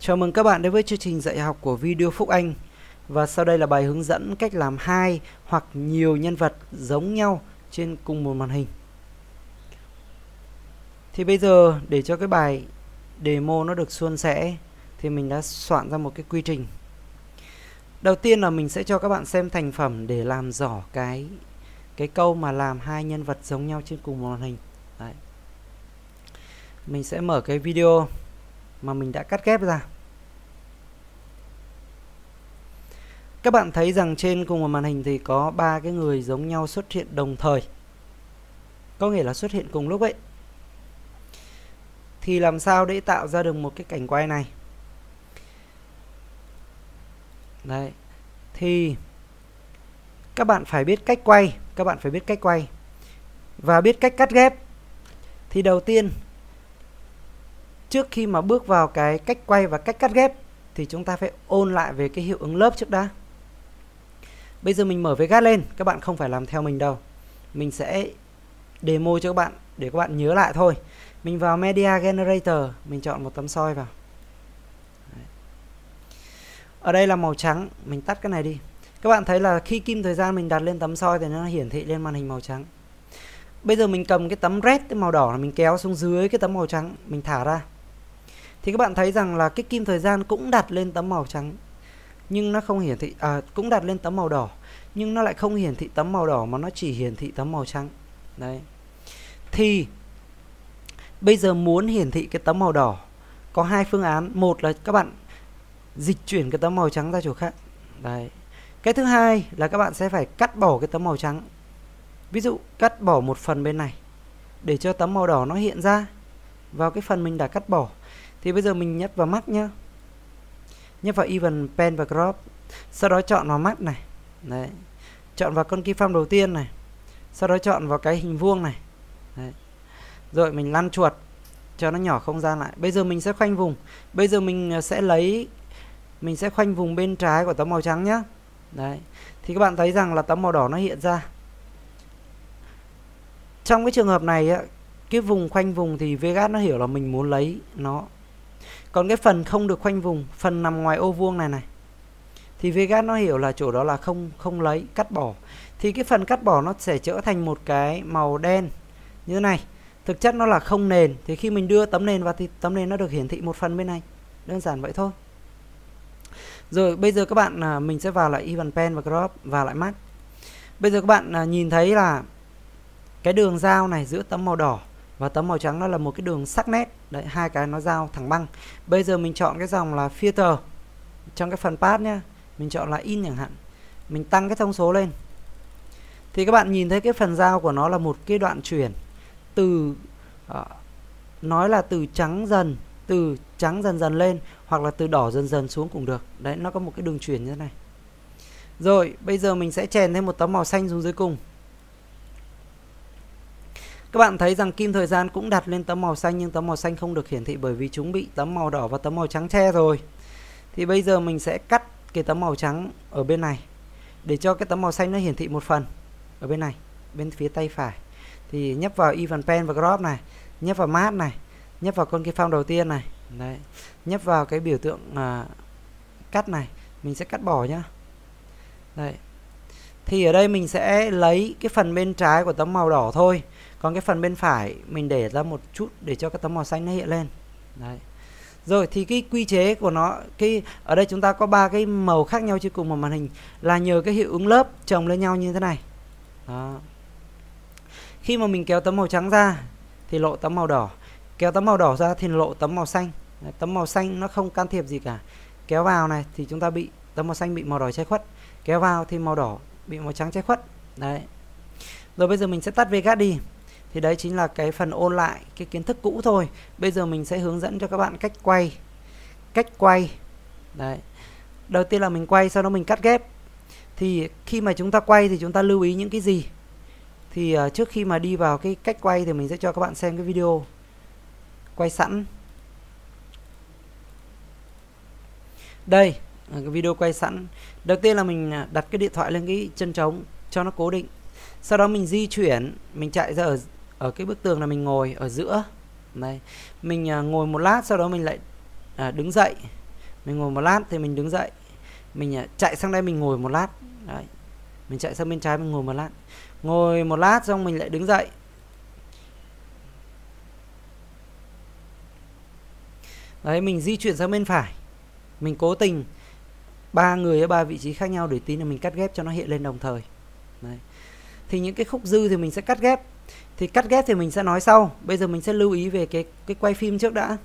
Chào mừng các bạn đến với chương trình dạy học của Video Phúc Anh. Và sau đây là bài hướng dẫn cách làm hai hoặc nhiều nhân vật giống nhau trên cùng một màn hình. Thì bây giờ để cho cái bài demo nó được suôn sẻ thì mình đã soạn ra một cái quy trình. Đầu tiên là mình sẽ cho các bạn xem thành phẩm để làm rõ cái câu mà làm hai nhân vật giống nhau trên cùng một màn hình. Đấy. Mình sẽ mở cái video mà mình đã cắt ghép ra. Các bạn thấy rằng trên cùng một màn hình thì có 3 cái người giống nhau xuất hiện đồng thời. Có nghĩa là xuất hiện cùng lúc ấy. Thì làm sao để tạo ra được một cái cảnh quay này? Đấy. Thì các bạn phải biết cách quay, và biết cách cắt ghép. Thì đầu tiên, trước khi mà bước vào cái cách quay và cách cắt ghép thì chúng ta phải ôn lại về cái hiệu ứng lớp trước đã. Bây giờ mình mở Vegas lên, các bạn không phải làm theo mình đâu. Mình sẽ demo cho các bạn để các bạn nhớ lại thôi. Mình vào Media Generator, mình chọn một tấm soi vào. Đấy. Ở đây là màu trắng, mình tắt cái này đi. Các bạn thấy là khi kim thời gian mình đặt lên tấm soi thì nó hiển thị lên màn hình màu trắng. Bây giờ mình cầm cái tấm red, cái màu đỏ là mình kéo xuống dưới cái tấm màu trắng, mình thả ra. Thì các bạn thấy rằng là cái kim thời gian cũng đặt lên tấm màu trắng, nhưng nó không hiển thị, cũng đặt lên tấm màu đỏ, nhưng nó lại không hiển thị tấm màu đỏ mà nó chỉ hiển thị tấm màu trắng. Đấy. Thì bây giờ muốn hiển thị cái tấm màu đỏ có hai phương án. Một là các bạn dịch chuyển cái tấm màu trắng ra chỗ khác. Đấy. Cái thứ hai là các bạn sẽ phải cắt bỏ cái tấm màu trắng. Ví dụ cắt bỏ một phần bên này để cho tấm màu đỏ nó hiện ra vào cái phần mình đã cắt bỏ. Thì bây giờ mình nhấp vào mắt nhá. Nhấp vào Even, Pen và Crop. Sau đó chọn vào mắt này. Đấy. Chọn vào con keyframe đầu tiên này. Sau đó chọn vào cái hình vuông này. Đấy. Rồi mình lăn chuột cho nó nhỏ không gian lại. Bây giờ mình sẽ khoanh vùng. Bây giờ mình sẽ khoanh vùng bên trái của tấm màu trắng nhá. Đấy. Thì các bạn thấy rằng là tấm màu đỏ nó hiện ra. Trong cái trường hợp này cái vùng khoanh vùng thì Vegas nó hiểu là mình muốn lấy nó. Còn cái phần không được khoanh vùng, phần nằm ngoài ô vuông này thì Vegas nó hiểu là chỗ đó là không lấy, cắt bỏ. Thì cái phần cắt bỏ nó sẽ trở thành một cái màu đen như thế này. Thực chất nó là không nền. Thì khi mình đưa tấm nền vào thì tấm nền nó được hiển thị một phần bên này. Đơn giản vậy thôi. Rồi bây giờ các bạn mình sẽ vào lại Even, Pen và Crop, vào lại mắt. Bây giờ các bạn nhìn thấy là cái đường giao này giữa tấm màu đỏ và tấm màu trắng nó là một cái đường sắc nét. Đấy, hai cái nó giao thẳng băng. Bây giờ mình chọn cái dòng là filter. Trong cái phần path nhá, mình chọn là in chẳng hạn. Mình tăng cái thông số lên. Thì các bạn nhìn thấy cái phần giao của nó là một cái đoạn chuyển từ nói là từ trắng dần dần lên, hoặc là từ đỏ dần dần xuống cũng được. Đấy, nó có một cái đường chuyển như thế này. Rồi, bây giờ mình sẽ chèn thêm một tấm màu xanh xuống dưới cùng. Các bạn thấy rằng kim thời gian cũng đặt lên tấm màu xanh, nhưng tấm màu xanh không được hiển thị bởi vì chúng bị tấm màu đỏ và tấm màu trắng che rồi. Thì bây giờ mình sẽ cắt cái tấm màu trắng ở bên này để cho cái tấm màu xanh nó hiển thị một phần ở bên này, bên phía tay phải. Thì nhấp vào Even, Pen và Crop này, nhấp vào Mask này, nhấp vào con keyframe đầu tiên này. Đấy. Nhấp vào cái biểu tượng cắt này, mình sẽ cắt bỏ nhá. Đấy. Thì ở đây mình sẽ lấy cái phần bên trái của tấm màu đỏ thôi. Còn cái phần bên phải mình để ra một chút để cho cái tấm màu xanh nó hiện lên. Đấy. Rồi thì cái quy chế của nó, ở đây chúng ta có 3 cái màu khác nhau trên cùng một màn hình là nhờ cái hiệu ứng lớp chồng lên nhau như thế này. Đó. Khi mà mình kéo tấm màu trắng ra thì lộ tấm màu đỏ, kéo tấm màu đỏ ra thì lộ tấm màu xanh. Đấy, tấm màu xanh nó không can thiệp gì cả. Kéo vào này thì chúng ta bị tấm màu xanh bị màu đỏ che khuất, kéo vào thì màu đỏ bị màu trắng che khuất. Đấy. Rồi bây giờ mình sẽ tắt Vegas đi. Thì đấy chính là cái phần ôn lại cái kiến thức cũ thôi. Bây giờ mình sẽ hướng dẫn cho các bạn cách quay. Đấy. Đầu tiên là mình quay, sau đó mình cắt ghép. Thì khi mà chúng ta quay thì chúng ta lưu ý những cái gì? Thì trước khi mà đi vào cái cách quay thì mình sẽ cho các bạn xem cái video quay sẵn. Đây, cái video quay sẵn. Đầu tiên là mình đặt cái điện thoại lên cái chân trống cho nó cố định. Sau đó mình di chuyển, mình chạy ra ở cái bức tường là mình ngồi ở giữa. Đây. Mình ngồi một lát, sau đó mình lại đứng dậy. Mình ngồi một lát thì mình đứng dậy, mình chạy sang đây mình ngồi một lát. Đấy. Mình chạy sang bên trái mình ngồi một lát. Ngồi một lát xong mình lại đứng dậy. Đấy, mình di chuyển sang bên phải. Mình cố tình 3 người ở 3 vị trí khác nhau để tí nữa mình cắt ghép cho nó hiện lên đồng thời. Đấy. Thì những cái khúc dư thì mình sẽ cắt ghép. Thì cắt ghép thì mình sẽ nói sau. Bây giờ mình sẽ lưu ý về cái quay phim trước đã.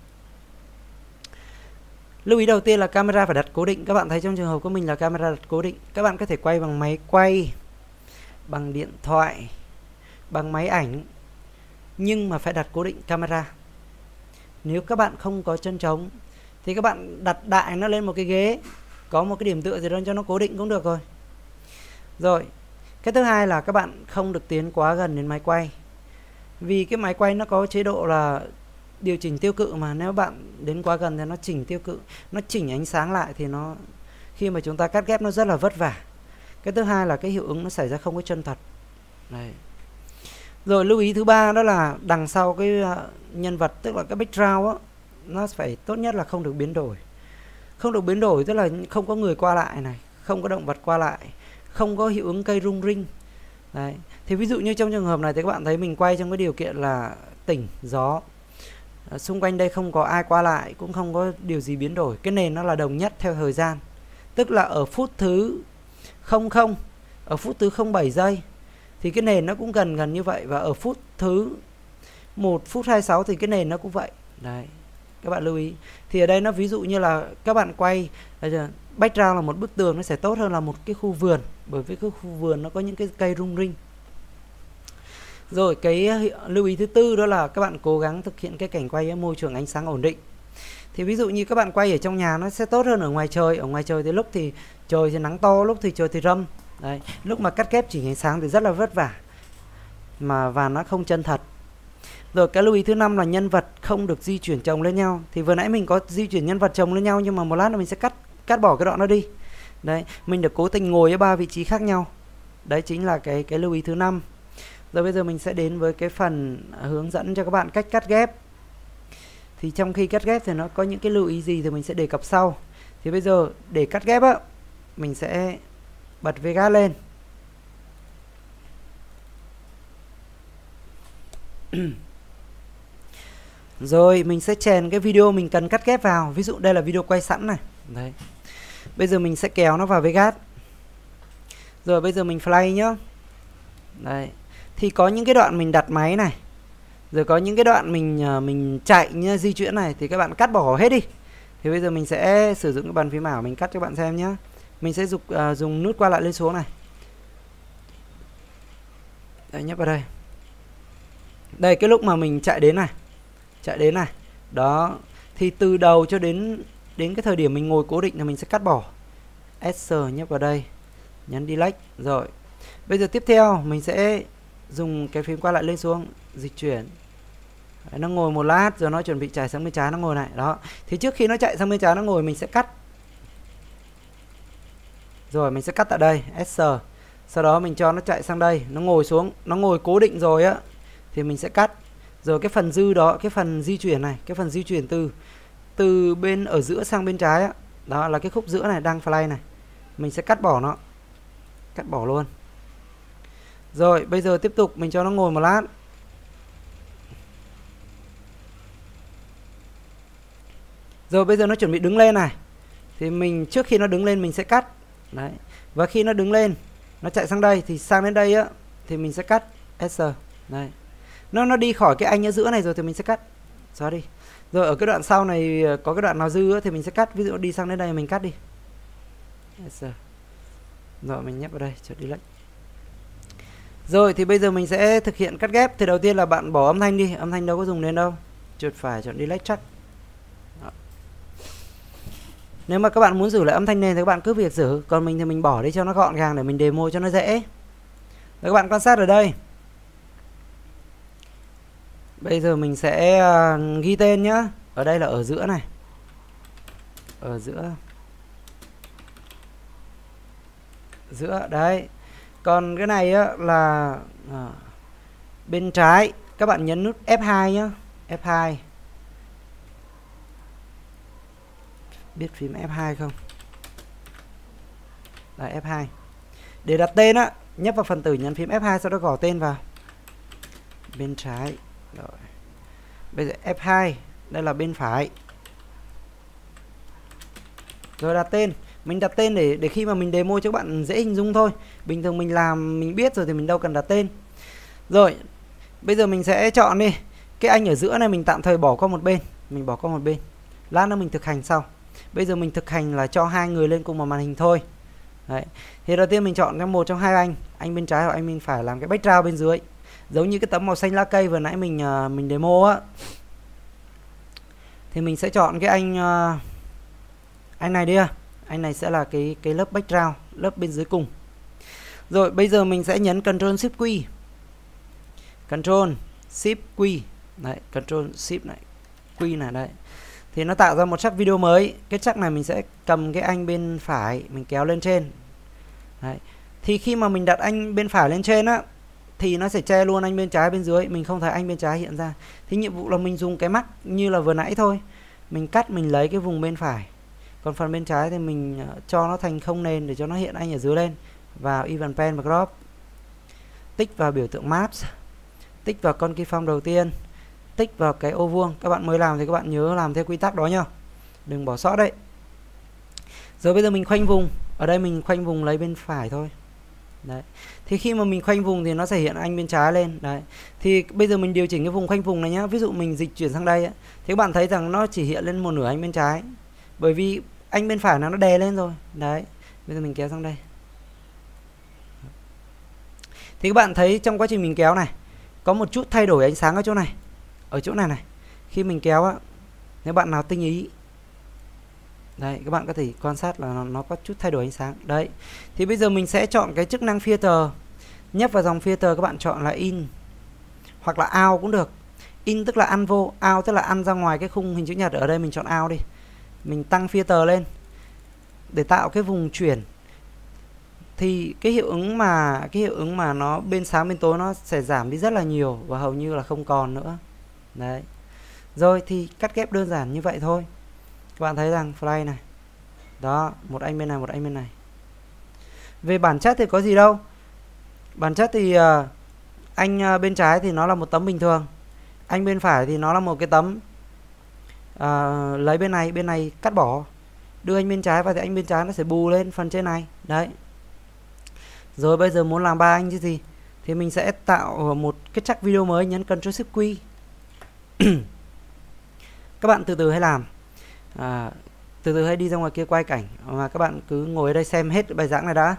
Lưu ý đầu tiên là camera phải đặt cố định. Các bạn thấy trong trường hợp của mình là camera đặt cố định. Các bạn có thể quay bằng máy quay, bằng điện thoại, bằng máy ảnh, nhưng mà phải đặt cố định camera. Nếu các bạn không có chân trống thì các bạn đặt đại nó lên một cái ghế, có một cái điểm tựa gì đó cho nó cố định cũng được rồi. Rồi, cái thứ hai là các bạn không được tiến quá gần đến máy quay. Vì cái máy quay nó có chế độ là điều chỉnh tiêu cự mà, nếu bạn đến quá gần thì nó chỉnh tiêu cự, nó chỉnh ánh sáng lại thì nó khi mà chúng ta cắt ghép nó rất là vất vả. Cái thứ hai là cái hiệu ứng nó xảy ra không có chân thật. Đấy. Rồi lưu ý thứ ba đó là đằng sau cái nhân vật, tức là cái background á, nó phải tốt nhất là không được biến đổi. Không được biến đổi tức là không có người qua lại này, không có động vật qua lại, không có hiệu ứng cây rung rinh. Đấy. Thì ví dụ như trong trường hợp này thì các bạn thấy mình quay trong cái điều kiện là tỉnh gió. Xung quanh đây không có ai qua lại, cũng không có điều gì biến đổi. Cái nền nó là đồng nhất theo thời gian. Tức là ở phút thứ 00, ở phút thứ 07 giây thì cái nền nó cũng gần như vậy. Và ở phút thứ 1 phút 26 thì cái nền nó cũng vậy. Đấy, các bạn lưu ý. Thì ở đây nó ví dụ như là các bạn quay background là một bức tường, nó sẽ tốt hơn là một cái khu vườn. Bởi vì cái khu vườn nó có những cái cây rung rinh. Rồi cái lưu ý thứ tư đó là các bạn cố gắng thực hiện cái cảnh quay ở môi trường ánh sáng ổn định. Thì ví dụ như các bạn quay ở trong nhà nó sẽ tốt hơn ở ngoài trời. Ở ngoài trời thì lúc thì trời thì nắng to, lúc thì trời thì râm. Đấy, lúc mà cắt ghép chỉnh ánh sáng thì rất là vất vả và nó không chân thật. Rồi cái lưu ý thứ 5 là nhân vật không được di chuyển chồng lên nhau. Thì vừa nãy mình có di chuyển nhân vật chồng lên nhau, nhưng mà một lát nữa mình sẽ cắt bỏ cái đoạn đó đi. Đấy, mình được cố tình ngồi ở 3 vị trí khác nhau. Đấy chính là cái lưu ý thứ 5. Rồi bây giờ mình sẽ đến với cái phần hướng dẫn cho các bạn cách cắt ghép. Thì trong khi cắt ghép thì nó có những cái lưu ý gì thì mình sẽ đề cập sau. Thì bây giờ để cắt ghép á, mình sẽ bật Vegas lên. Rồi mình sẽ chèn cái video mình cần cắt ghép vào. Ví dụ đây là video quay sẵn này. Đấy. Bây giờ mình sẽ kéo nó vào Vegas. Rồi bây giờ mình play nhá. Đấy. Thì có những cái đoạn mình đặt máy này, rồi có những cái đoạn mình chạy như di chuyển này thì các bạn cắt bỏ hết đi. Thì bây giờ mình sẽ sử dụng cái bàn phím ảo mình cắt cho các bạn xem nhé. Mình sẽ dùng nút qua lại lên xuống này. Đây, nhấp vào đây. Đây cái lúc mà mình chạy đến này. Đó, thì từ đầu cho đến cái thời điểm mình ngồi cố định là mình sẽ cắt bỏ. Enter nhấp vào đây, nhấn delete. Rồi. Bây giờ tiếp theo mình sẽ dùng cái phím qua lại lên xuống, dịch chuyển. Đấy, nó ngồi một lát rồi nó chuẩn bị chạy sang bên trái, nó ngồi này. Đó. Thì trước khi nó chạy sang bên trái nó ngồi mình sẽ cắt. Rồi mình sẽ cắt tại đây, Enter. Sau đó mình cho nó chạy sang đây, nó ngồi xuống, nó ngồi cố định rồi á thì mình sẽ cắt. Rồi cái phần dư đó, cái phần di chuyển này, cái phần di chuyển từ bên ở giữa sang bên trái á, đó là cái khúc giữa này đang play này. Mình sẽ cắt bỏ nó. Cắt bỏ luôn. Rồi bây giờ tiếp tục mình cho nó ngồi một lát. Rồi bây giờ nó chuẩn bị đứng lên này. Thì mình trước khi nó đứng lên mình sẽ cắt. Đấy. Và khi nó đứng lên, nó chạy sang đây thì sang đến đây á thì mình sẽ cắt Enter. Đấy. Nó đi khỏi cái anh ở giữa này rồi thì mình sẽ cắt. Xóa đi. Rồi ở cái đoạn sau này có cái đoạn nào dư á thì mình sẽ cắt, ví dụ đi sang đến đây mình cắt đi. Enter. Rồi mình nhấp vào đây cho delete. Rồi thì bây giờ mình sẽ thực hiện cắt ghép. Thì đầu tiên là bạn bỏ âm thanh đi, âm thanh đâu có dùng đến đâu. Chuột phải chọn delete chắc. Đó. Nếu mà các bạn muốn giữ lại âm thanh nền thì các bạn cứ việc giữ, còn mình thì mình bỏ đi cho nó gọn gàng để mình demo cho nó dễ. Rồi các bạn quan sát ở đây. Bây giờ mình sẽ ghi tên nhá. Ở đây là ở giữa này. Ở giữa đấy. Còn cái này á, là bên trái. Các bạn nhấn nút F2 nhá. F2. biết phím F2 không? Đấy, F2. Để đặt tên á, nhấp vào phần tử nhấn phím F2, sau đó gõ tên vào bên trái. Rồi. Bây giờ F2, đây là bên phải. Rồi đặt tên. Mình đặt tên để khi mà mình demo cho các bạn dễ hình dung thôi. Bình thường mình làm mình biết rồi thì mình đâu cần đặt tên. Rồi, bây giờ mình sẽ chọn đi. Cái anh ở giữa này mình tạm thời bỏ qua một bên. Mình bỏ qua một bên. Lát nữa mình thực hành sau. Bây giờ mình thực hành là cho hai người lên cùng một màn hình thôi. Đấy. Thì đầu tiên mình chọn cái một trong hai anh bên trái hoặc anh bên phải làm cái background bên dưới. Giống như cái tấm màu xanh lá cây vừa nãy mình demo á. Thì mình sẽ chọn cái anh này đi. Anh này sẽ là cái lớp background, lớp bên dưới cùng. Rồi bây giờ mình sẽ nhấn Ctrl Shift Q. Ctrl Shift Q. Đấy, Ctrl Shift này, Q này đây. Thì nó tạo ra một chắc video mới. Cái chắc này mình sẽ cầm cái anh bên phải, mình kéo lên trên. Đấy. Thì khi mà mình đặt anh bên phải lên trên á, thì nó sẽ che luôn anh bên trái bên dưới. Mình không thấy anh bên trái hiện ra. Thì nhiệm vụ là mình dùng cái mắt như là vừa nãy thôi. Mình cắt, mình lấy cái vùng bên phải. Còn phần bên trái thì mình cho nó thành không nền để cho nó hiện anh ở dưới lên. Vào Event Pen và Crop. Tích vào biểu tượng Maps. Tích vào con keyform đầu tiên. Tích vào cái ô vuông. Các bạn mới làm thì các bạn nhớ làm theo quy tắc đó nhá. Đừng bỏ sót đấy. Rồi bây giờ mình khoanh vùng. Ở đây mình khoanh vùng lấy bên phải thôi. Đấy. Thì khi mà mình khoanh vùng thì nó sẽ hiện anh bên trái lên. Đấy. Thì bây giờ mình điều chỉnh cái vùng khoanh vùng này nhá. Ví dụ mình dịch chuyển sang đây ấy, thì các bạn thấy rằng nó chỉ hiện lên một nửa anh bên trái. Bởi vì anh bên phải nó đè lên rồi. Đấy. Bây giờ mình kéo sang đây. Thì các bạn thấy trong quá trình mình kéo này, có một chút thay đổi ánh sáng ở chỗ này. Ở chỗ này này. Khi mình kéo á, nếu bạn nào tinh ý, đấy, các bạn có thể quan sát là nó có chút thay đổi ánh sáng. Đấy. Thì bây giờ mình sẽ chọn cái chức năng filter. Nhấp vào dòng filter, các bạn chọn là in hoặc là out cũng được. In tức là ăn vô, out tức là ăn ra ngoài cái khung hình chữ nhật. Ở đây mình chọn out đi. Mình tăng filter lên để tạo cái vùng chuyển. Thì cái hiệu ứng mà nó bên sáng bên tối nó sẽ giảm đi rất là nhiều và hầu như là không còn nữa. Đấy. Rồi thì cắt ghép đơn giản như vậy thôi. Các bạn thấy rằng fly này. Đó, một anh bên này, một anh bên này. Về bản chất thì có gì đâu. Bản chất thì anh bên trái thì nó là một tấm bình thường. Anh bên phải thì nó là một cái tấm lấy bên này cắt bỏ. Đưa anh bên trái vào thì anh bên trái nó sẽ bù lên phần trên này. Đấy. Rồi bây giờ muốn làm ba anh chứ gì. Thì mình sẽ tạo một cái chắc video mới, nhấn Ctrl Shift Q. Các bạn từ từ hãy làm. Từ từ hãy đi ra ngoài kia quay cảnh. Mà các bạn cứ ngồi ở đây xem hết bài giảng này đã.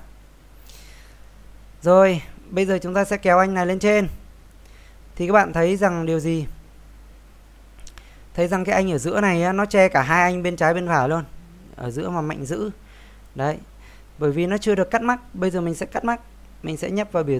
Rồi, bây giờ chúng ta sẽ kéo anh này lên trên. Thì các bạn thấy rằng điều gì? Thấy rằng cái anh ở giữa này nó che cả hai anh bên trái bên phải luôn. Ở giữa mà mạnh dữ. Đấy. Bởi vì nó chưa được cắt mắt. Bây giờ mình sẽ cắt mắt. Mình sẽ nhấp vào biểu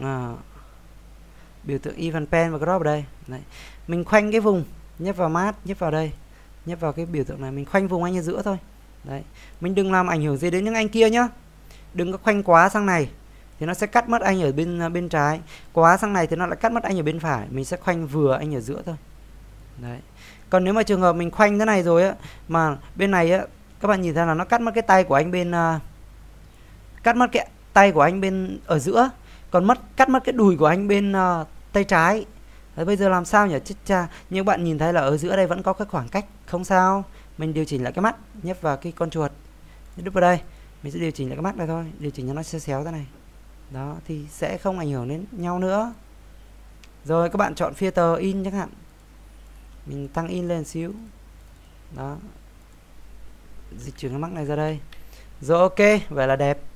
tượng Event Pen và Crop ở đây. Đấy. Mình khoanh cái vùng. Nhấp vào Mask, nhấp vào đây. Nhấp vào cái biểu tượng này. Mình khoanh vùng anh ở giữa thôi. Đấy. Mình đừng làm ảnh hưởng gì đến những anh kia nhá. Đừng có khoanh quá sang này thì nó sẽ cắt mất anh ở bên trái. Quá sang này thì nó lại cắt mất anh ở bên phải. Mình sẽ khoanh vừa anh ở giữa thôi. Đấy. Còn nếu mà trường hợp mình khoanh thế này rồi á, mà bên này á, các bạn nhìn thấy là nó cắt mất cái tay của anh bên cắt mất cái tay của anh bên ở giữa, còn cắt mất cái đùi của anh bên tay trái. Đấy, bây giờ làm sao nhỉ? Chết cha. Nhưng bạn nhìn thấy là ở giữa đây vẫn có cái khoảng cách. Không sao. Mình điều chỉnh lại cái mắt, nhấp vào cái con chuột, nhấp vào đây. Mình sẽ điều chỉnh lại cái mắt này thôi, điều chỉnh cho nó xéo thế này. Đó, thì sẽ không ảnh hưởng đến nhau nữa. Rồi các bạn chọn filter in chẳng hạn. Mình tăng in lên xíu. Đó. Dịch chuyển cái mắt này ra đây. Rồi ok, vậy là đẹp.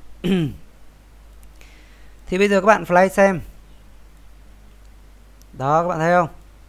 Thì bây giờ các bạn fly xem. Đó, các bạn thấy không?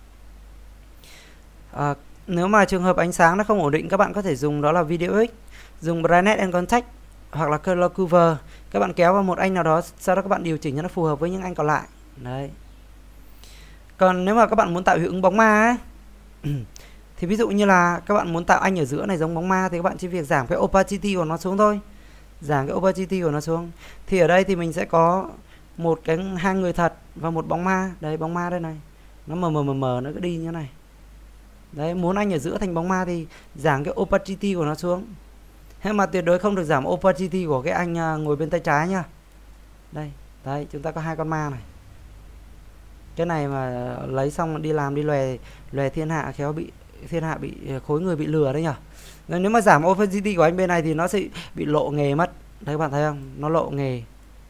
Nếu mà trường hợp ánh sáng nó không ổn định, các bạn có thể dùng đó là Video X, dùng Brightness and Contrast hoặc là Color Cover. Các bạn kéo vào một anh nào đó, sau đó các bạn điều chỉnh cho nó phù hợp với những anh còn lại. Đấy. Còn nếu mà các bạn muốn tạo hiệu ứng bóng ma ấy, thì ví dụ như là các bạn muốn tạo anh ở giữa này giống bóng ma, thì các bạn chỉ việc giảm cái opacity của nó xuống thôi. Giảm cái opacity của nó xuống. Thì ở đây thì mình sẽ có một cái hai người thật và một bóng ma. Đấy, bóng ma đây này. Nó mờ nó cứ đi như thế này. Đấy, muốn anh ở giữa thành bóng ma thì giảm cái opacity của nó xuống. Nhưng mà tuyệt đối không được giảm opacity của cái anh ngồi bên tay trái nhá. Đây, đấy, chúng ta có 2 con ma này. Cái này mà lấy xong đi làm đi lòe thiên hạ, khéo bị thiên hạ bị khối người bị lừa đấy nhở. Nếu mà giảm opacity của anh bên này thì nó sẽ bị lộ nghề mất. Đấy các bạn thấy không? Nó lộ nghề.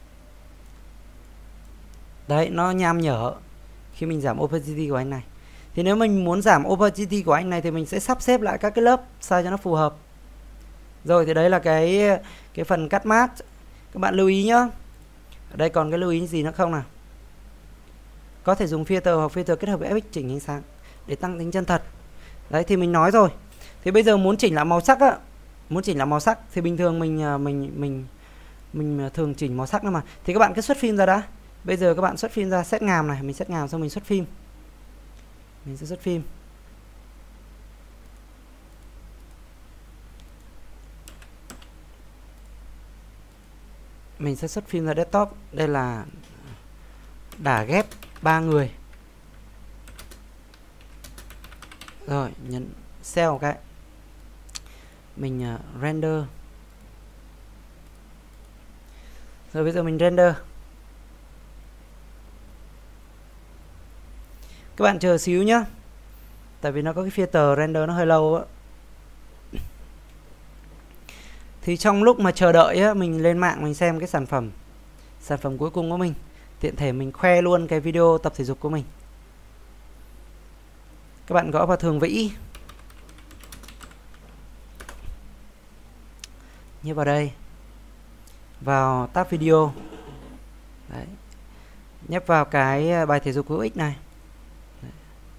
Đấy, nó nham nhở khi mình giảm opacity của anh này. Thì nếu mình muốn giảm opacity của anh này thì mình sẽ sắp xếp lại các cái lớp sao cho nó phù hợp. Rồi thì đấy là cái phần cắt mask. Các bạn lưu ý nhá. Ở đây còn cái lưu ý gì nữa không nào? Có thể dùng filter hoặc filter kết hợp với FX chỉnh ánh sáng để tăng tính chân thật. Đấy thì mình nói rồi. Thì bây giờ muốn chỉnh lại màu sắc á, muốn chỉnh lại màu sắc thì bình thường mình thường chỉnh màu sắc nữa mà. Thì các bạn cứ xuất phim ra đã. Bây giờ các bạn xuất phim ra, set ngàm này, mình set ngàm xong mình xuất phim. Mình sẽ xuất phim. Mình sẽ xuất phim ra desktop. Đây là đả ghép 3 người. Rồi, nhấn cell một cái. Mình render. Rồi bây giờ mình render. Các bạn chờ xíu nhá. Tại vì nó có cái filter render nó hơi lâu á. Thì trong lúc mà chờ đợi á, mình lên mạng mình xem cái sản phẩm cuối cùng của mình. Tiện thể mình khoe luôn cái video tập thể dục của mình. Các bạn gõ vào thường vĩ. Như vào đây. Vào tab video. Đấy. Nhấp vào cái bài thể dục hữu ích này. Đấy.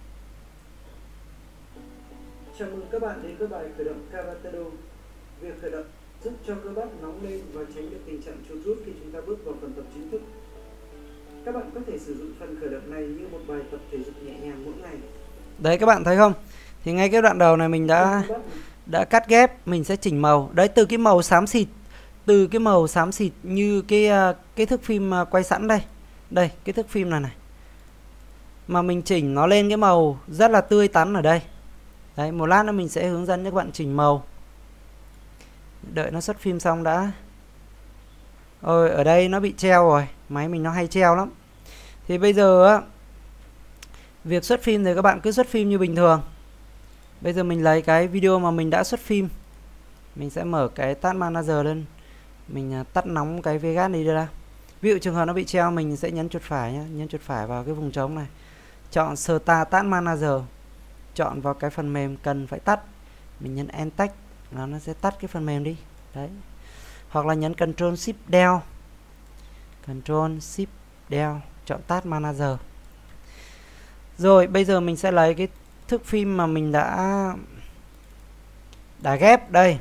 Chào mừng các bạn đến với bài khởi động Karatedo. Việc khởi động giúp cho cơ bắp nóng lên và tránh được tình trạng chuột rút khi chúng ta bước vào phần tập chính thức. Các bạn có thể sử dụng phần khởi động này như một bài tập thể dục nhẹ nhàng mỗi ngày. Đấy các bạn thấy không? Thì ngay cái đoạn đầu này mình đã cắt ghép, mình sẽ chỉnh màu. Đấy, từ cái màu xám xịt, như cái thước phim quay sẵn đây. Đây, cái thước phim này. Mà mình chỉnh nó lên cái màu rất là tươi tắn ở đây. Đấy, một lát nữa mình sẽ hướng dẫn cho các bạn chỉnh màu. Đợi nó xuất phim xong đã. Ôi, ở đây nó bị treo rồi. Máy mình nó hay treo lắm. Thì bây giờ á, việc xuất phim thì các bạn cứ xuất phim như bình thường. Bây giờ mình lấy cái video mà mình đã xuất phim. Mình sẽ mở cái Task Manager lên. Mình tắt nóng cái Vegas đi ra. Ví dụ trường hợp nó bị treo, mình sẽ nhấn chuột phải nhé. Nhấn chuột phải vào cái vùng trống này. Chọn Start Task Manager. Chọn vào cái phần mềm cần phải tắt. Mình nhấn Entech. Nó sẽ tắt cái phần mềm đi. Đấy. Hoặc là nhấn Ctrl Shift Del. Ctrl Shift Del. Chọn Task Manager. Rồi bây giờ mình sẽ lấy cái thước phim mà mình đã ghép đây.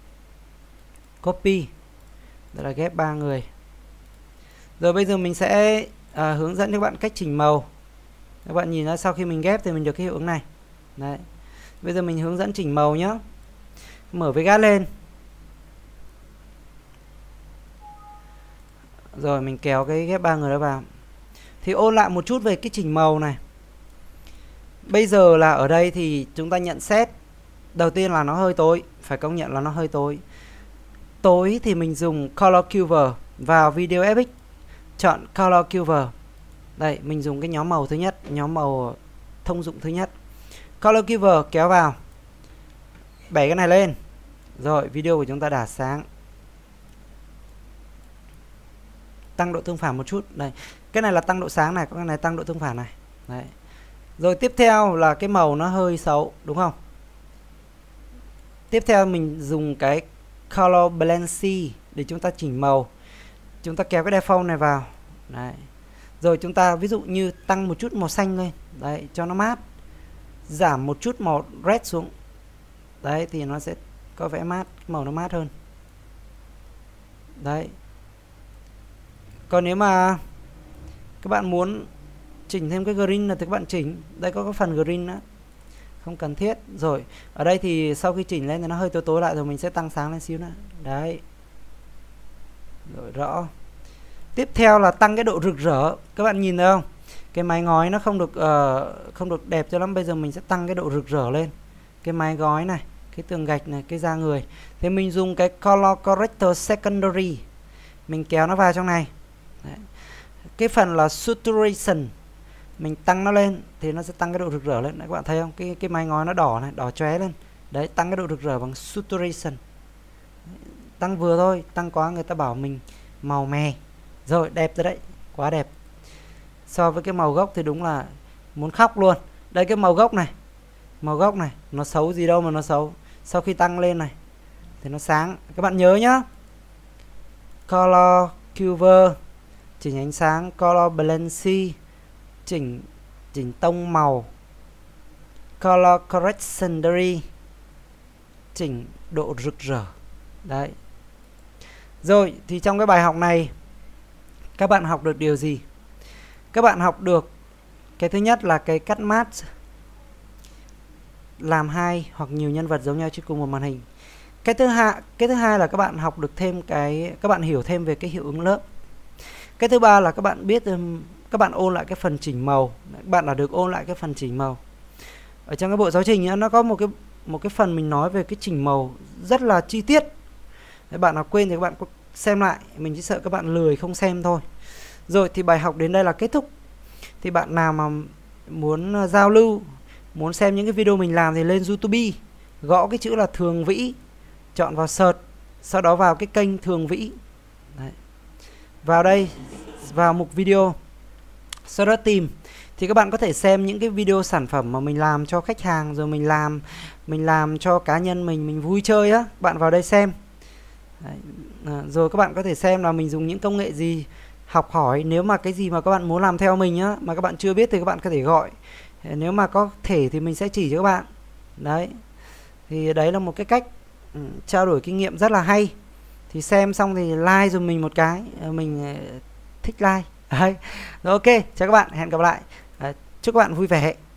Copy. Đây là ghép 3 người. Rồi bây giờ mình sẽ hướng dẫn cho các bạn cách chỉnh màu. Các bạn nhìn ra sau khi mình ghép thì mình được cái hiệu ứng này. Đấy. Bây giờ mình hướng dẫn chỉnh màu nhé. Mở Vegas lên. Rồi mình kéo cái ghép 3 người đó vào. Thì ôn lại một chút về cái chỉnh màu này. Bây giờ là ở đây thì chúng ta nhận xét. Đầu tiên là nó hơi tối. Phải công nhận là nó hơi tối. Tối thì mình dùng Color Curve. Vào Video FX. Chọn Color Curve. Đây, mình dùng cái nhóm màu thứ nhất. Nhóm màu thông dụng thứ nhất. Color Curve kéo vào. Bẻ cái này lên. Rồi, video của chúng ta đã sáng. Tăng độ tương phản một chút. Đây, cái này là tăng độ sáng này. Cái này tăng độ tương phản này. Đấy. Rồi tiếp theo là cái màu nó hơi xấu, đúng không? Tiếp theo mình dùng cái Color Balance để chúng ta chỉnh màu. Chúng ta kéo cái default này vào. Đấy. Rồi chúng ta ví dụ như tăng một chút màu xanh lên. Đấy, cho nó mát. Giảm một chút màu red xuống. Đấy, thì nó sẽ có vẻ mát, màu nó mát hơn. Đấy. Còn nếu mà các bạn muốn chỉnh thêm cái green là thì các bạn chỉnh. Đây có cái phần green đó. Không cần thiết. Rồi, ở đây thì sau khi chỉnh lên thì nó hơi tối tối lại rồi mình sẽ tăng sáng lên xíu nữa. Đấy. Rồi, rõ. Tiếp theo là tăng cái độ rực rỡ. Các bạn nhìn thấy không? Cái mái ngói nó không được đẹp cho lắm. Bây giờ mình sẽ tăng cái độ rực rỡ lên. Cái mái ngói này, cái tường gạch này, cái da người. Thì mình dùng cái Color Corrector Secondary, mình kéo nó vào trong này. Đấy. Cái phần là Saturation, mình tăng nó lên thì nó sẽ tăng cái độ rực rỡ lên. Đấy, các bạn thấy không? Cái mái ngói nó đỏ này, đỏ chóe lên. Đấy, tăng cái độ rực rỡ bằng Saturation. Tăng vừa thôi, tăng quá người ta bảo mình màu mè. Rồi, đẹp rồi đấy, quá đẹp. So với cái màu gốc thì đúng là muốn khóc luôn. Đây cái màu gốc này, nó xấu gì đâu mà nó xấu. Sau khi tăng lên này thì nó sáng. Các bạn nhớ nhá, Color Curve chỉnh ánh sáng, Color Balance chỉnh tông màu, Color Correction chỉnh độ rực rỡ. Đấy. Rồi, thì trong cái bài học này các bạn học được điều gì? Các bạn học được cái thứ nhất là cái cắt mask, làm hai hoặc nhiều nhân vật giống nhau trên cùng một màn hình. Cái thứ hai là các bạn học được thêm các bạn hiểu thêm về cái hiệu ứng lớp. Cái thứ ba là các bạn biết, các bạn ôn lại cái phần chỉnh màu. Các bạn đã được ôn lại cái phần chỉnh màu. Ở trong cái bộ giáo trình nó có một cái phần mình nói về cái chỉnh màu rất là chi tiết. Nếu bạn nào quên thì các bạn xem lại, mình chỉ sợ các bạn lười không xem thôi. Rồi thì bài học đến đây là kết thúc. Thì bạn nào mà muốn giao lưu, muốn xem những cái video mình làm thì lên YouTube, gõ cái chữ là Thường Vĩ, chọn vào search, sau đó vào cái kênh Thường Vĩ. Đấy. Vào đây, vào mục video, sau đó tìm thì các bạn có thể xem những cái video sản phẩm mà mình làm cho khách hàng, rồi mình làm cho cá nhân mình vui chơi á, bạn vào đây xem. Đấy. Rồi các bạn có thể xem là mình dùng những công nghệ gì, học hỏi. Nếu mà cái gì mà các bạn muốn làm theo mình á, mà các bạn chưa biết thì các bạn có thể gọi. Nếu mà có thể thì mình sẽ chỉ cho các bạn. Đấy. Thì đấy là một cái cách trao đổi kinh nghiệm rất là hay. Thì xem xong thì like dùm mình một cái, mình thích like. Đấy. Rồi, ok, chào các bạn, hẹn gặp lại. Chúc các bạn vui vẻ.